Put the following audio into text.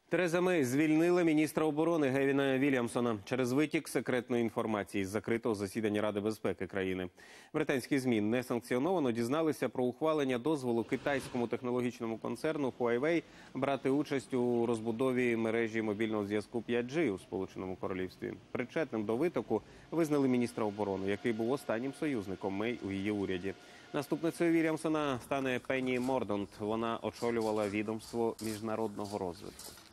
Тереза Мей звільнила міністра оборони Гевіна Вільямсона через витік секретної інформації з закритого засідання Ради безпеки країни. Британські ЗМІ несанкціоновано дізналися про ухвалення дозволу китайському технологічному концерну Huawei брати участь у розбудові мережі мобільного зв'язку 5G у Сполученому Королівстві. Причетним до витоку визнали міністра оборони, який був останнім союзником Мей у її уряді. Наступницею Вільямсона стане Пенні Мордонт. Вона очолювала відомство міжнародного розвитку.